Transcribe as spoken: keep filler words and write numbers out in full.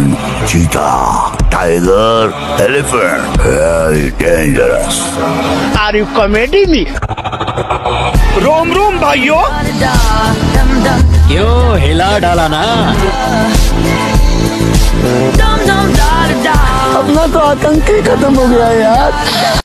lion, cheetah, tiger, elephant. Very dangerous. Are you comedy me? रोम रोम भाइयों। क्यों हिला डाला ना? अपना तो आतंक ही खत्म हो गया यार।